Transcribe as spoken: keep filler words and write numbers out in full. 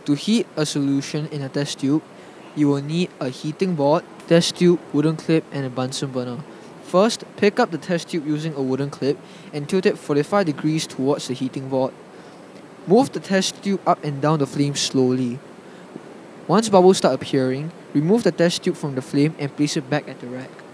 To heat a solution in a test tube, you will need a heating board, test tube, wooden clip, and a Bunsen burner. First, pick up the test tube using a wooden clip and tilt it forty-five degrees towards the heating board. Move the test tube up and down the flame slowly. Once bubbles start appearing, remove the test tube from the flame and place it back at the rack.